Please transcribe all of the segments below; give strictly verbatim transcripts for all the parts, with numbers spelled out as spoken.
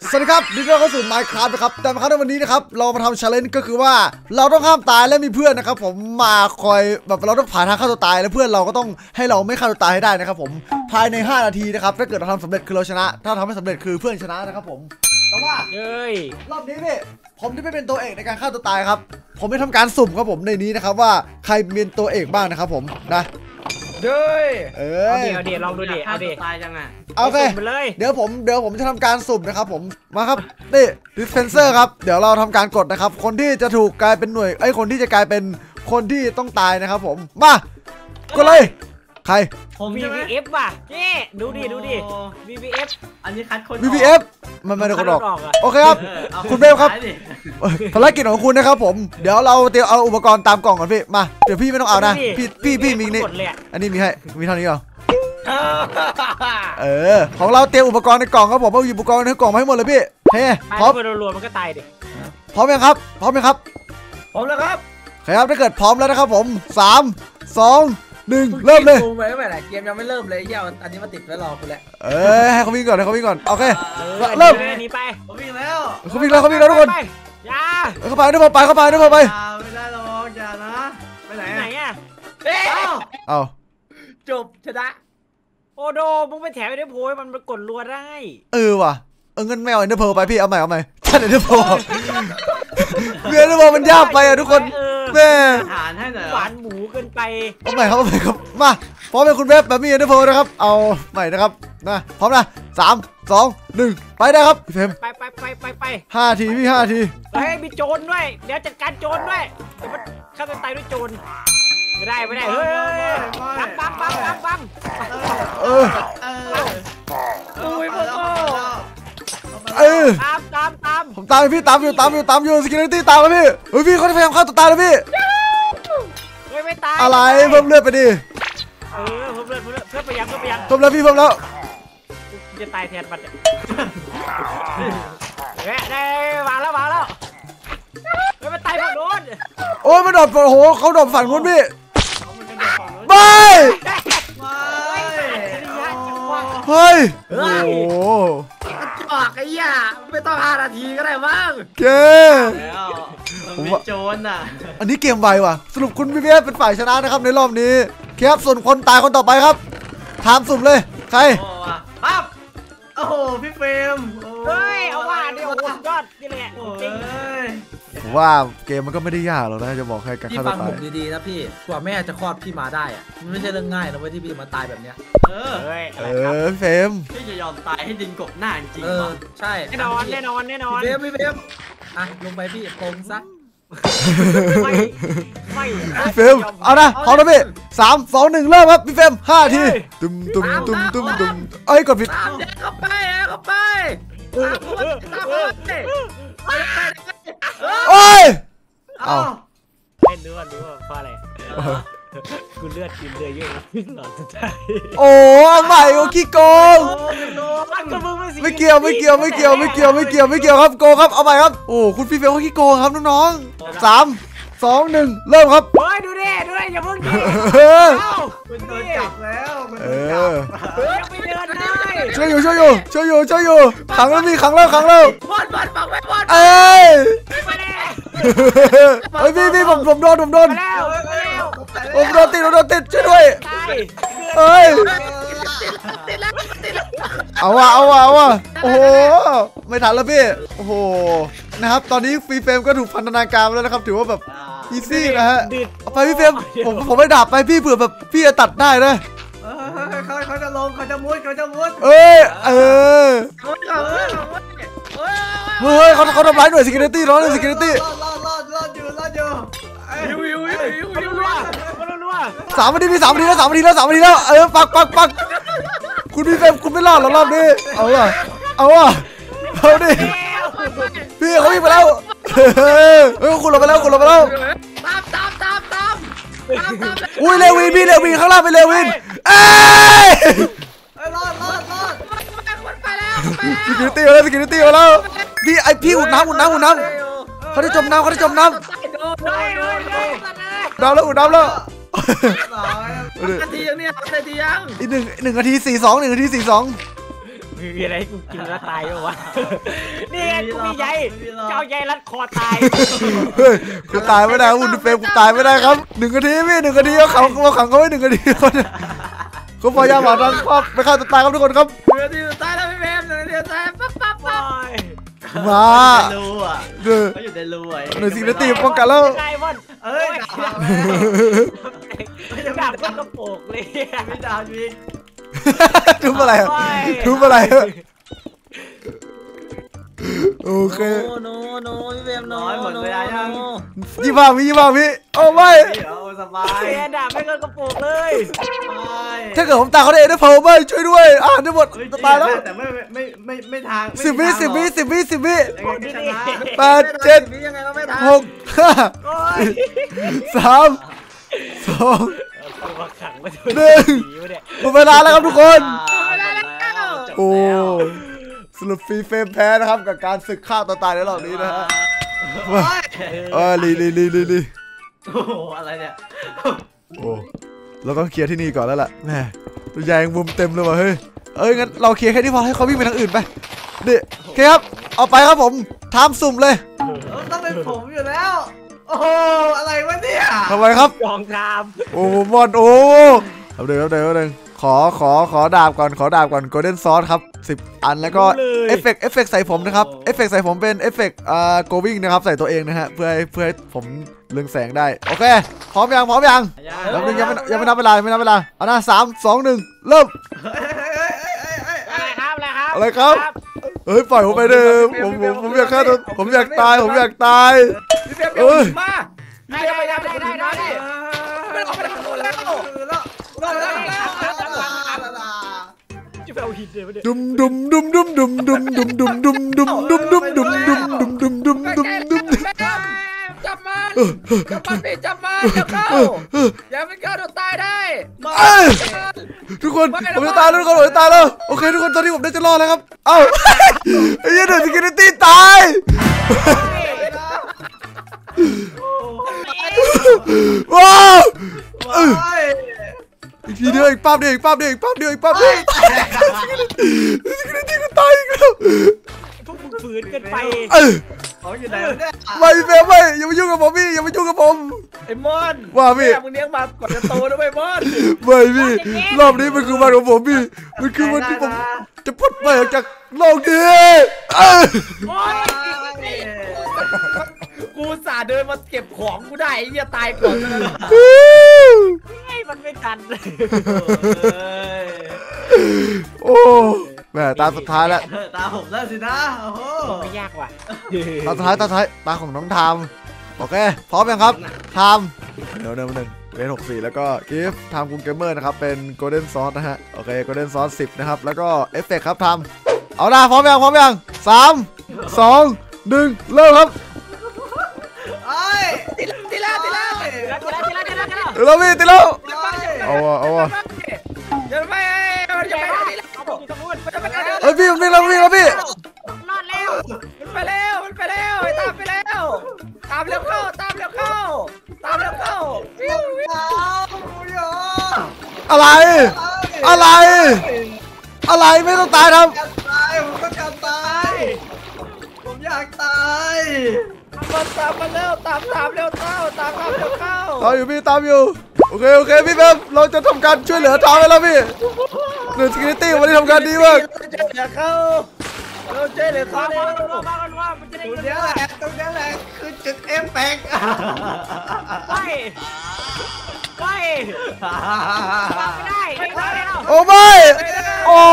สวัสดีครับนี่เราเข้าสู่ Minecraft นะครับแต่มาครั้งในวันนี้นะครับเรามาทำ challenge ก็คือว่าเราต้องห้ามตายและมีเพื่อนนะครับผมมาคอยแบบเราต้องผ่านทางฆ่าตัวตายและเพื่อนเราก็ต้องให้เราไม่ฆ่าตัวตายให้ได้นะครับผมภายในห้านาทีนะครับถ้าเกิดเราทำสำเร็จคือเราชนะถ้าทำไม่สำเร็จคือเพื่อนชนะนะครับผมแต่ว่าเฮ้ยรอบนี้พี่ผมที่ไม่เป็นตัวเอกในการฆ่าตัวตายครับผมไม่ทำการสุ่มครับผมในนี้นะครับว่าใครเป็นตัวเอกบ้างนะครับผมนะเด้ยเออเอาเดี๋ยวลองดูดิเอาดิตายจังอ่ะโอเคเดี๋ยวผมเดี๋ยวผมจะทำการสุ่มนะครับผมมาครับนี่ดิสเพนเซอร์ครับเดี๋ยวเราทำการกดนะครับคนที่จะถูกกลายเป็นหน่วยไอ้คนที่จะกลายเป็นคนที่ต้องตายนะครับผมมากดเลยใครผม วี พี เอฟ ว่ะนี่ดูดิดูดิ วี พี เอฟ อันนี้คัดคนวี พี เอฟ มันไม่ได้คนออกโอเคครับคุณเบลครับภารกิจของคุณนะครับผมเดี๋ยวเราเตรียมเอาอุปกรณ์ตามกล่องก่อนพี่มาเดี๋ยวพี่ไม่ต้องเอานะพี่พี่พี่มีนี่อันนี้มีให้มีเท่านี้เหรอเออของเราเตรียมอุปกรณ์ในกล่องครับผมเอาอุปกรณ์ในกล่องมาให้หมดเลยพี่เฮ้พร้อมรัวๆมันก็ตายดิพร้อมยังครับพร้อมยังครับพร้อมแล้วครับครับถ้าเกิดพร้อมแล้วนะครับผมสามสองหนึ่งเริ่มเลยไปไม่ไหนเกมยังไม่เริ่มเลยย่าอันนี้มาติดไว้รอคุณแล้วเออให้เขาวิ่งก่อนให้เขาวิ่งก่อนโอเคเริ่มนี่ไปเขาวิ่งแล้วเขาวิ่งแล้วเขาวิ่งแล้วทุกคนย่าเข้าไปด้วยพอไปเข้าไปด้วยพอไปไม่ได้หรอกอย่านะไปไหนไหนอ่ะเอ้าจบชนะโอโดมึงไปแถวไอ้เดโพยมันกดรัวได้เออว่ะเออเงินแมวไอ้เดโพไปพี่เอาใหม่เอาใหม่ท่านไอ้เดโพเมียเดโพมันยากไปอ่ะทุกคนแม่หานให้หน่อยหวานหมูเกินไปเอาใหม่ครับเอาใหม่ครับมาพร้อมเป็นคุณเว็บแบบมีไอ้เดโพนะครับเอาใหม่นะครับนะพร้อมนะสามสองหนึ่งไปได้ครับพี่เฟมไปไปไปไปไปห้าทีพี่ห้าทีเฮ้ยมีโจรด้วยเดี๋ยวจัดการโจรด้วยเดี๋ยวมันฆ่าตัวตายด้วยโจรไม่ได้ไม่ได้เฮ้ยปั๊มปั๊มปั๊มปั๊มปั๊มเออโอ้ยพ่อเออตามตามตามผมตามพี่ตามอยู่ตามอยู่ตามอยู่สกิลตี้ตามไปพี่เฮ้ยพี่เขาจะพยายามฆ่าตัวตายแล้วพี่เฮ้ยไม่ตายอะไรเพิ่มเลือดไปดิเออเพิ่มเลือดเพิ่มเลือดเพิ่มไปยังเพิ่มไปยังเพิ่มแล้วพี่เพิ่มแล้วจะตายแทนมันเฮ้ยได้วางแล้ววางแล้วเฮ้ยมันตายฝั่งโน้นโอ้ยมันโดดโอ้โหเขาโดดฝั่งนู้นพี่ไปเฮ้ยโอ้จอกไอ้ย่าไม่ต้องห้านาทีก็ได้บ้างเกมผมโจรอ่ะอันนี้เกมไวว่ะสรุปคุณพี่เบี้ยเป็นฝ่ายชนะนะครับในรอบนี้ครับส่วนคนตายคนต่อไปครับถามสุ่มเลยใครปั๊บโอ้โหพี่เฟรมเฮ้ยเอาว่าเดี๋ยวยอดนี่แหละจริงว่าเกมมันก็ไม่ได้ยากหรอกนะจะบอกให้การฆ่าตัวตายพี่ฟังผมดีๆนะพี่กว่าแม่จะคลอดพี่มาได้อะมันไม่ใช่เรื่องง่ายนะเว้ยที่พี่จะมาตายแบบเนี้ยเออเออเฟมพี่จะยอมตายให้ดินกบหน้าจริงๆใช่แน่นอนแน่นอนแน่นอนเฟมพี่เฟมอ่ะลงไปพี่ปงซะไม่ไม่พี่เฟมเอานะพร้อมนะพี่สามสองหนึ่งเริ่มครับพี่เฟมห้าทีตุ้มตุ้มตุ้มตุ้มตุ้มเอ้ยกดผิดเข้าไปเข้าไปโอ้ยเอาไม่รู้ว่ารู้ว่าเพราะอะไรกูเลือดกินเลือดเยอะหลอดสุดท้ายโอ้ใหม่โอ้ขี้โกงไม่เกี่ยวไม่เกี่ยวไม่เกี่ยวไม่เกี่ยวไม่เกี่ยวไม่เกี่ยวครับโกงครับเอาใหม่ครับโอ้คุณพี่เฟลเขาขี้โกงครับน้องๆสามสองหนึ่งเริ่มครับเฮ้ยดูดิดูดิอย่าเพิ่งดิคุณโดนจับแล้วเออไม่เดินได้ช่วยอยู่ช่วยอยู่ช่วยอยู่ช่วยอยู่ขังแล้วมีขังแล้วขังแล้วบอลบอลปักไว้บอลเอ้ยเฮ้ยพี่พี่ผมผมโดนผมโดนผมโดนติดผมโดนติดช่วยด้วยเฮ้ยเอาว่ะเอาว่ะเอาว่ะโอ้โหไม่ทันแล้วพี่โอ้โหนะครับตอนนี้ฟรีเฟรมก็ถูกพันธนาการแล้วนะครับถือว่าแบบอีซี่นะฮะเอาไปพี่เฟรมผมผมไม่ดับไปพี่เผื่อแบบพี่จะตัดได้นะเขาเขาจะลงเขาจะมุดเขาจะมุดเอ้ยเออเฮ้ยเขาเขาทำร้ายหน่วย security น้องหน่วย security รอดรอดรอดรอดอยู่รอดอยู่ยูยูยูยูยูยูสามนาทีพี่สามนาทีแล้วสามนาทีแล้วสามนาทีแล้วเออปักปักปักคุณพี่เฟรมคุณไม่รอดหรอรอบนี้เอาว่ะเอาว่ะเอาดิพี่เขาวิ่งไปแล้วเฮ้ยคุณหลบไปแล้วคุณหลบไปแล้วตามตามตามตามอุ้ยเลวินพี่เลวินข้างล่างเป็นเลวินเอ้ยรอดรอดรอดไปแล้วสกิลตี้มาแล้วสกิลตี้มาแล้วพี่ไอพี่อุ่นน้ำอุ่นน้ำอุ่นน้ำเขาได้จมน้ำเขาได้จมน้ำน้ำแล้วอุ่นน้ำแล้วนาทียังเนี่ยนาทียังอีกหนึ่งหนึ่งนาทีสี่สองหนึ่งนาทีสี่สองไมีอะไรกูกินแล้วตายปะวะนี่ไงกูมีใยเจ้าใยรัดคอตายเฮ้ยกูตายไม่ได้คุณเฟรมกูตายไม่ได้ครับหนึ่งนาทีพี่หนึ่งนาทีเขาขังเราขังเขาไว้หนึ่งนาทีเขาเนี่ยเขาพยายามหาทางครอบไปฆ่าตัวตายครับทุกคนครับเดี๋ยวที่สุดท้ายแล้วพี่เบมเดี๋ยวตายปั๊บปั๊บปั๊บมาในรูอ่ะเด้อเขาอยู่ในรูอ่ะหน่วยซิกเนตี้ป้องกันแล้วไงบอลเอ้ยดาบดับก็กระโปงเลยไม่ดาบยิงทุบอะไรทุบอะไรโอเคโนโนโนพี่เบมโนน้อยหมดเวลายังยี่บ้าพี่ยี่บ้าพี่โอ้ไม่เดี๋ยวสบายเสียดับไม่ก็กระโปงเลยถ้าเกิดผมตายเขาได้เอ็นเฟิร์ไม่ช่วยด้วยอ่านได้หมดจะตายแล้วแต่ไม่ไม่ไม่ไม่ทางสิบวิสิบวิสิบวิสิบวิยังไงก็ชนะแปดเจ็ดยังไงก็ไม่ทันหกห้าโอ้ยสามสองเอามาขังไว้ด้วยหนึ่งผีวะเนี่ยหมดเวลาแล้วครับทุกคนจบโอ้แล้วสรุปฟรีเฟรมแพ้นะครับกับการศึกฆ่าตัวตายในรอบนี้นะฮะเออลีลีลีลีลีโอ้โหอะไรเนี่ยโอ้เราต้องเคลียร์ที่นี่ก่อนแล้วล่ะแหมตัวใหญ่มุมเต็มเลยว่ะเฮ้ยเอ้ยงั้นเราเคลียร์แค่นี้พอให้เขาวิ่งไปทางอื่นไปนี่โอเคครับเอาไปครับผมทำสุ่มเลยต้องเป็นผมอยู่แล้ว โอ้โหอะไรวะเนี่ยทำไมครับกองทามโอ้มอนโอ้เอาเดี๋ยวเอาเดี๋ยวเอาเดี๋ยวขอขอขอดาบก่อนขอดาบก่อนโกลเด้นซอสครับสิบอันแล้วก็เอฟเฟกต์เอฟเฟกต์ใส่ผมนะครับเอฟเฟกต์ใส่ผมเป็นเอฟเฟกต์อ่าโกวิ่งนะครับใส่ตัวเองนะฮะเพื่อให้เพื่อให้ผมเรืองแสงได้โอเคพร้อมยังพร้อมยังแล้วนึงยังไม่ยังไม่นับเวลายังไม่นับเวลาเอานะสามสองหนึ่งเริ่มอะไรครับอะไรครับอะไรครับเฮ้ยปล่อยผมไปเดิมผมผมผมอยากฆ่าตัวผมอยากตายผมอยากตายพี่เบมเดี๋ยวมาได้ได้ได้ได้ได้ได้ไม่ออกไปทางโน้นแล้วจะไปเอาหินเลยวะเนี่ยดุมดุมดุมดุมดุมดุมดุมดุมดุมดุมดุมดุมดุมดุมดุมดุมดุมดุมดุมจับมันจับมันพี่จับมันจับเข้าอย่าเป็นฆ่าตัวตายได้ทุกคนผมจะตายแล้วทุกคนผมจะตายแล้วโอเคทุกคนตอนนี้ผมได้จะรอดแล้วครับเอ้าไอ้ยันเดอร์สกินตี้ตายว้าวอีกทีเดียวอีกปั๊บเดียวอีกปั๊บเดียวอีกปั๊บเดียวอีกปั๊บเดียวสกินตี้ก็ตายอีกแล้วพวกมึงฝืนเกินไปเขาอยู่ไหนเนี่ยไม่เฟรมไม่อย่ามายุ่งกับผมพี่อย่ามายุ่งกับผมไอ้มอนว่าพี่มึงเลี้ยงมาก่อนจะโตนะไอ้มอนไม่พี่รอบนี้มันคือวันของผมพี่มันคือวันที่ผมจะพุดไปออกจากโลกนี้โอ้ยกูสาเดินมาเก็บของกูได้ไอ้เหี้ยตายก่อนเลยไอ้มันไม่ทันโอ้แม่ตาสุดท้ายแล้วตาผมแล้วสินะโอ้โหไม่ยากว่ะตาสุดท้ายตาสุดท้ายตาของน้องทามโอเคพร้อมยังครับทามเดี๋ยวเดี๋ยวหนึ่งเรนหกสี่แล้วก็กิฟต์ทามคุณเกมเมอร์นะครับเป็นโกลเด้นซอสนะฮะโอเคโกลเด้นซอสสิบนะครับแล้วก็เอฟเฟกต์ครับทามเอาละพร้อมยังพร้อมยังสามสองหนึ่งเริ่มครับเอ้ยตีแล้วตีแล้วตีแล้วทีละทีละทีละทีละเดี๋ยวเราพี่ติดแล้วเอาวะเอาวะอย่าไปอย่าไปตีแล้วเอาไปอยู่ตรงนู้นเฮ้ยพี่มันวิ่งแล้ววิ่งแล้วพี่รอดแล้วมันไปแล้วมันไปแล้วไอ้ตามไปแล้วตามเร็วเข้าตามเร็วเข้าตามเร็วเข้าวิ่งวิ่งอะไร อะไร อะไรไม่ต้องตายทตายผมก็จะตายผมอยากตายมันตามมาเร็วตามตามเร็วเข้าตามตามเร็วเข้าำตามอยู่พี่ตามอยู่โอเคโอเคพี่แป๊บเราจะทำการช่วยเหลือทามไปแล้วพี่หน่วย security วันนี้ทำการดีมากเจ๊เหลือเข้าเราเจ๊เหลือเข้ามาเร็วมามามามันจะได้ตรงเงินนี้แหละตรงนี้แหละคือจุดเอฟเฟกต์ไปไปไม่ได้ไม่ได้แล้วโอ้ไม่โอ้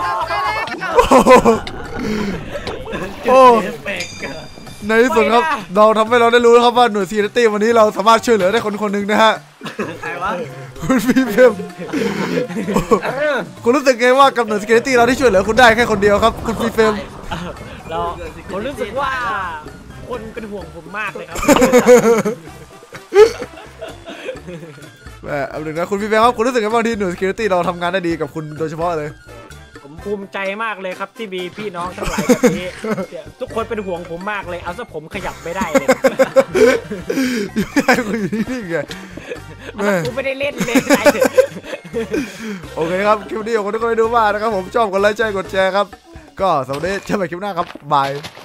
โอ้เอฟเฟกต์ในที่สุดครับเราทำให้เราได้รู้นะครับว่าหน่วย security วันนี้เราสามารถช่วยเหลือได้คนคนหนึ่งนะฮะใครวะคุณพี่เฟมคุณรู้สึกไงว่ากับหน่วย security เราที่ช่วยเหลือคุณได้แค่คนเดียวครับคุณพี่เฟมเราผมรู้สึกว่าคนเป็นห่วงผมมากเลยครับแหมเอาหนึ่งนะคุณพี่เฟมครับคุณรู้สึกไงบ้างที่หน่วย security เราทำงานได้ดีกับคุณโดยเฉพาะเลยผมภูมิใจมากเลยครับที่มีพี่น้องทั้งหลายแบบนี้ทุกคนเป็นห่วงผมมากเลยเอาซะผมขยับไม่ได้เลยให้คุณอยู่นิ่งๆไงกูไม่ได้เล่นเลยโอเคครับคลิปนี้ขอบคุณทุกคนที่ดูมากนะครับผมชอบกดไลค์ใช่กดแชร์ครับก็สวัสดีเจอกันใหม่คลิปหน้าครับบาย